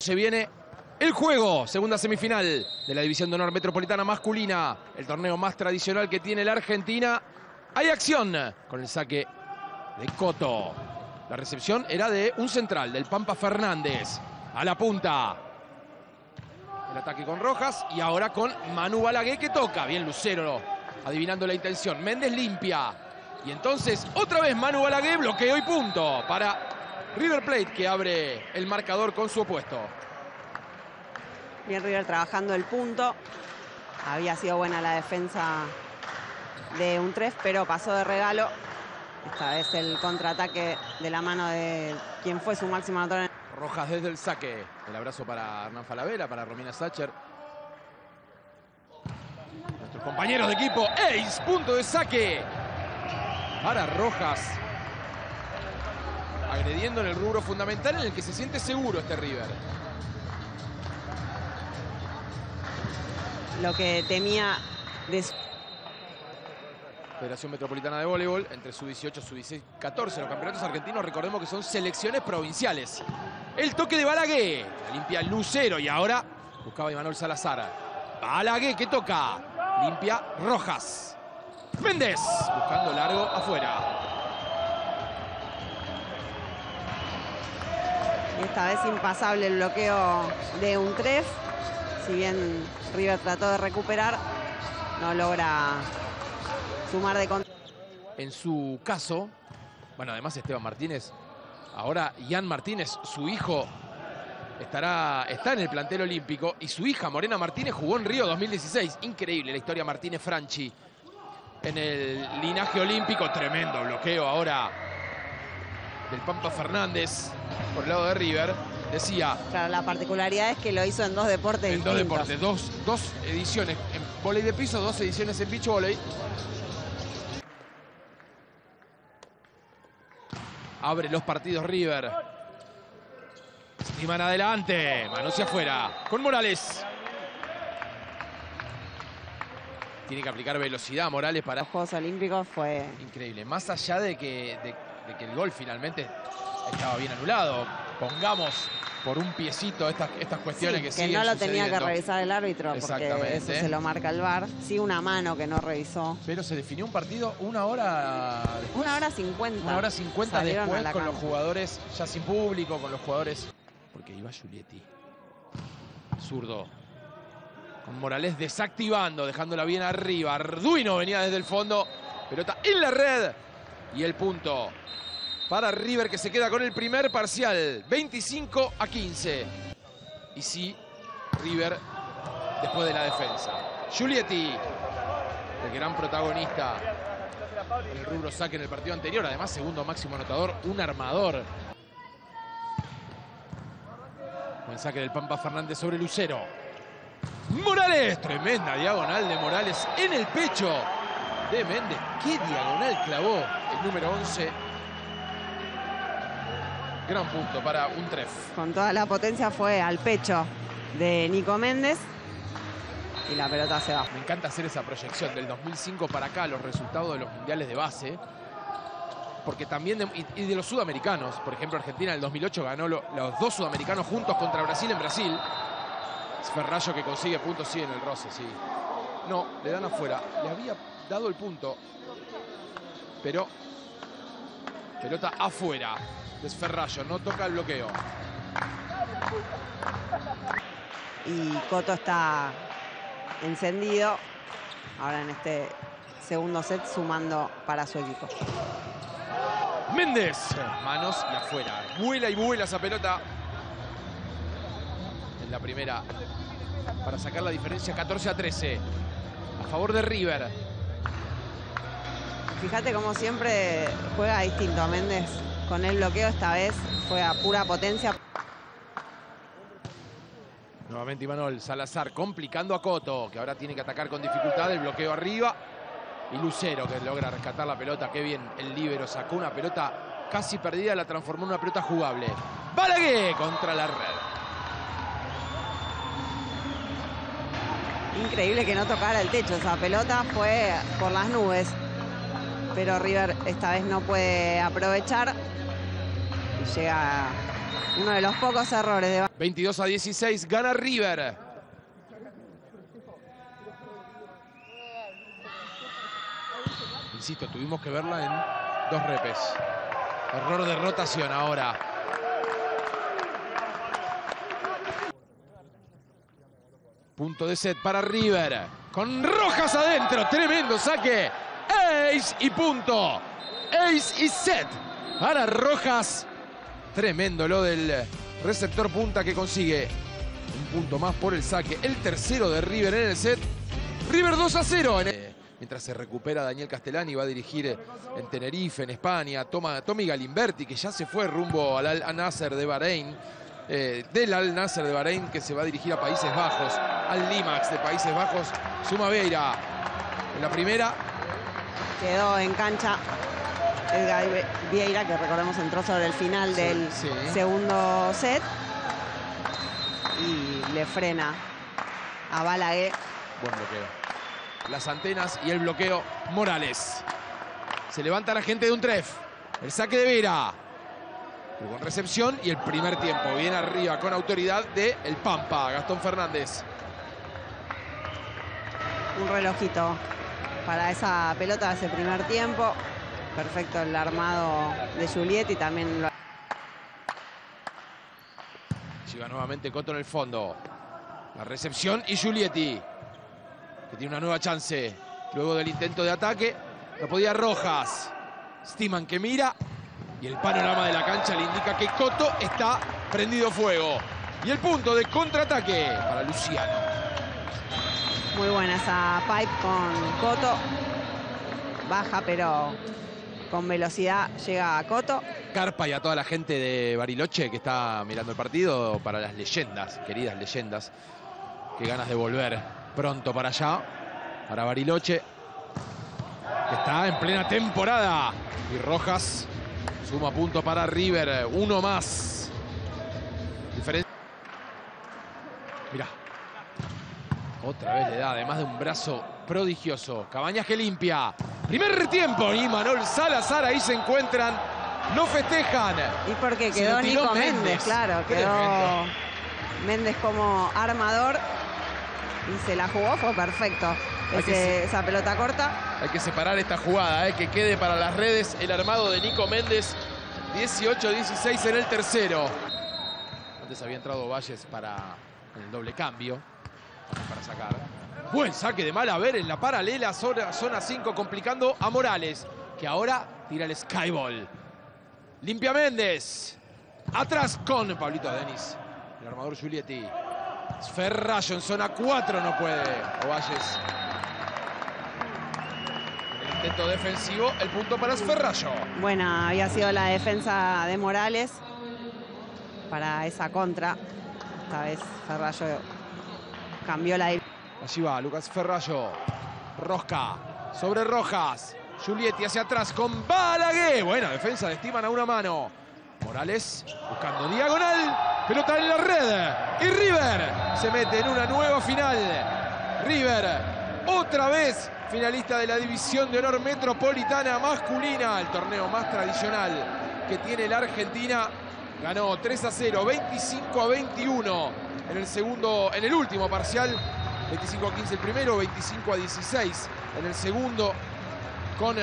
Se viene el juego, segunda semifinal de la División de Honor Metropolitana masculina, el torneo más tradicional que tiene la Argentina. Hay acción con el saque de Coto. La recepción era de un central, del Pampa Fernández. A la punta. El ataque con Rojas y ahora con Manu Balaguer que toca. Bien Lucero adivinando la intención. Méndez limpia. Y entonces otra vez Manu Balaguer, bloqueo y punto para River Plate, que abre el marcador con su opuesto. Bien River trabajando el punto. Había sido buena la defensa de Untref, pero pasó de regalo. Esta vez el contraataque de la mano de quien fue su máximo anotador. Rojas desde el saque. El abrazo para Hernán Falabella, para Romina Sacher. Nuestros compañeros de equipo. ¡Ace! Punto de saque para Rojas. Agrediendo en el rubro fundamental en el que se siente seguro este River. Lo que temía de Federación Metropolitana de Voleibol, entre sub-18 y sub-14. Los campeonatos argentinos, recordemos que son selecciones provinciales. El toque de Balaguer. Limpia Lucero y ahora buscaba Imanol Salazar. Balaguer que toca. Limpia Rojas. Méndez buscando largo afuera. Esta vez impasable el bloqueo de Untref. Si bien River trató de recuperar, no logra sumar de contra. En su caso, bueno, además Esteban Martínez, ahora Ian Martínez, su hijo, está en el plantel olímpico y su hija Morena Martínez jugó en Río 2016. Increíble la historia Martínez Franchi en el linaje olímpico. Tremendo bloqueo ahora del Pampa Fernández por el lado de River. Decía... Claro, la particularidad es que lo hizo en dos deportes distintos. En dos deportes, dos ediciones en vóley de piso, dos ediciones en beach volley. Abre los partidos River. Estiman adelante. Mano hacia afuera. Con Morales. Tiene que aplicar velocidad Morales para... Los Juegos Olímpicos fue... Increíble. Más allá de que el gol finalmente estaba bien anulado. Pongamos por un piecito estas cuestiones que siguen no lo sucediendo. tenía que revisar el árbitro porque eso se lo marca el VAR. Sí, una mano que no revisó. Pero se definió un partido una hora después. 1 hora 50. 1 hora 50 después con los jugadores ya sin público, con los jugadores... Porque iba Giulietti. Zurdo. Con Morales desactivando, dejándola bien arriba. Arduino venía desde el fondo. Pelota en la red. Y el punto para River, que se queda con el primer parcial. 25-15. Y sí, River después de la defensa. Giulietti, el gran protagonista en el rubro saque en el partido anterior. Además, segundo máximo anotador, un armador. Buen saque del Pampa Fernández sobre Lucero. Morales, tremenda diagonal de Morales en el pecho de Méndez. Qué diagonal clavó el número 11. Gran punto para Untref. Con toda la potencia fue al pecho de Nico Méndez. Y la pelota se va. Me encanta hacer esa proyección del 2005 para acá, los resultados de los mundiales de base. Porque también de los sudamericanos. Por ejemplo, Argentina en el 2008 ganó los dos sudamericanos juntos contra Brasil en Brasil. Ferrallo que consigue puntos, sí, en el roce, sí. No, le dan afuera. Le había dado el punto. Pero pelota afuera. Desferrallo, no toca el bloqueo. Y Coto está encendido. Ahora en este segundo set sumando para su equipo. Méndez, manos y afuera. Vuela y vuela esa pelota. En la primera, para sacar la diferencia 14-13. A favor de River. Fíjate cómo siempre juega distinto Méndez. Con el bloqueo esta vez fue a pura potencia. Nuevamente Imanol Salazar complicando a Coto, que ahora tiene que atacar con dificultad. El bloqueo arriba. Y Lucero, que logra rescatar la pelota. Qué bien el líbero. Sacó una pelota casi perdida, la transformó en una pelota jugable. Balaguer contra la red. Increíble que no tocara el techo. Esa pelota fue por las nubes. Pero River esta vez no puede aprovechar. Y llega Uno de los pocos errores de... 22-16, gana River. Insisto, tuvimos que verla en 2 repes. Error de rotación ahora. Punto de set para River. Con Rojas adentro. Tremendo saque. Ace y punto. Ace y set. Para Rojas. Tremendo lo del receptor punta que consigue un punto más por el saque. El tercero de River en el set. River 2-0. Mientras se recupera Daniel Castellani, va a dirigir en Tenerife, en España. Tommy Galimberti, que ya se fue rumbo al Al-Nasser de Bahrein. Del Al-Nasser de Bahrein, que se va a dirigir a Países Bajos. Al Limax de Países Bajos. Suma Vieira en la primera. Quedó en cancha Edgar Vieira, que recordemos entró sobre el final del segundo set. Y le frena a Balaguer. Buen bloqueo. Las antenas y el bloqueo Morales. Se levanta la gente de un tref. El saque de Vera. Pero con recepción y el primer tiempo. Bien arriba con autoridad de el Pampa, Gastón Fernández. Un relojito para esa pelota de ese primer tiempo. Perfecto el armado de Giulietti. También lo... Llega nuevamente Cotto en el fondo. La recepción y Giulietti, que tiene una nueva chance. Luego del intento de ataque, no podía Rojas. Stiman que mira. Y el panorama de la cancha le indica que Cotto está prendido fuego. Y el punto de contraataque para Luciano. Muy buena esa pipe con Cotto. Baja, pero con velocidad llega a Cotto. Carpa y a toda la gente de Bariloche que está mirando el partido, para las leyendas, queridas leyendas. Qué ganas de volver pronto para allá, para Bariloche, que está en plena temporada. Y Rojas suma punto para River, uno más. Diferencia. Mirá. Otra vez le da, además de un brazo prodigioso. Cabañas que limpia. Primer tiempo y Manol Salazar ahí se encuentran. No festejan. Y porque quedó Nico Méndez, claro. Quedó Méndez como armador. Y se la jugó, fue perfecto. Esa pelota corta. Hay que separar esta jugada, que quede para las redes el armado de Nico Méndez. 18-16 en el tercero. Antes había entrado Valles en el doble cambio. Para sacar. Buen saque de Malaver en la paralela, zona 5, complicando a Morales, que ahora tira el skyball. Limpia Méndez. Atrás con Pablito Denis. El armador Giulietti. Ferrallo en zona 4, no puede Ovalles. En el intento defensivo, el punto para Ferrallo. Buena había sido la defensa de Morales para esa contra. Esta vez Ferrallo cambió la... Allí va Lucas Ferrallo. Rosca sobre Rojas. Giulietti hacia atrás con Balaguer. Buena defensa de Stiman a una mano. Morales buscando diagonal. Pelota en la red. Y River se mete en una nueva final. River, otra vez finalista de la División de Honor Metropolitana masculina. El torneo más tradicional que tiene la Argentina. Ganó 3-0, 25-21 en el último parcial. 25-15 el primero, 25-16 en el segundo. Con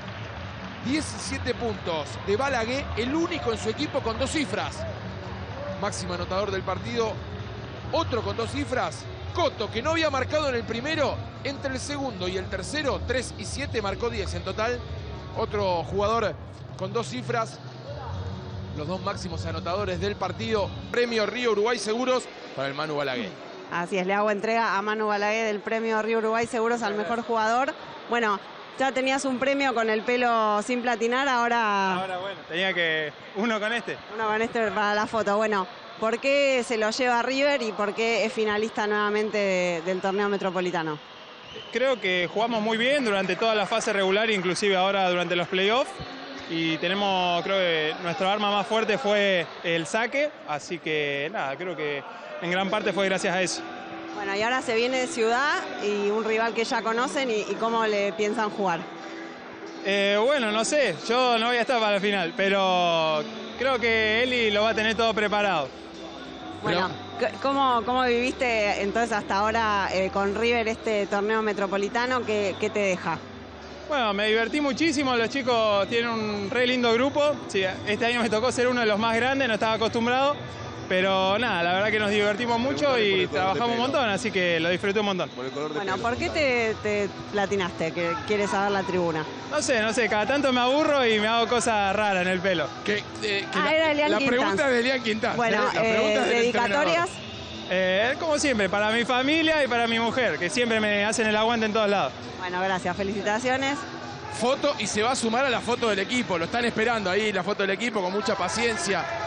17 puntos de Balaguer, el único en su equipo con 2 cifras. Máximo anotador del partido, otro con 2 cifras. Cotto, que no había marcado en el primero, entre el segundo y el tercero, 3 y 7, marcó 10 en total. Otro jugador con 2 cifras. Los 2 máximos anotadores del partido. Premio Río Uruguay Seguros para el Manu Balaguer. Así es, le hago entrega a Manu Balaguer del premio Río Uruguay Seguros al mejor jugador. Bueno, ya tenías un premio con el pelo sin platinar, ahora bueno, tenía que uno con este para la foto. Bueno, ¿por qué se lo lleva River y por qué es finalista nuevamente del torneo metropolitano? Creo que jugamos muy bien durante toda la fase regular, inclusive ahora durante los playoffs. Y creo que nuestra arma más fuerte fue el saque, así que nada, creo que en gran parte fue gracias a eso. Bueno, y ahora se viene de Ciudad y un rival que ya conocen y cómo le piensan jugar. Bueno, no sé, yo no voy a estar para la final, pero creo que Eli lo va a tener todo preparado. Bueno, ¿cómo viviste entonces hasta ahora con River este torneo metropolitano? ¿Qué te deja? Bueno, me divertí muchísimo, los chicos tienen un re lindo grupo. Sí, este año me tocó ser uno de los más grandes, no estaba acostumbrado. Pero nada, la verdad que nos divertimos mucho y trabajamos un montón, así que lo disfruté un montón. Bueno, ¿por qué te platinaste? ¿Que quieres saber la tribuna? No sé, cada tanto me aburro y me hago cosas raras en el pelo. Era Elian la Quintás. pregunta es de Elian Quintás. Bueno, La pregunta es del dedicatorias. Como siempre, para mi familia y para mi mujer, que siempre me hacen el aguante en todos lados. Bueno, gracias, felicitaciones. Foto y se va a sumar a la foto del equipo. Lo están esperando ahí, la foto del equipo, con mucha paciencia.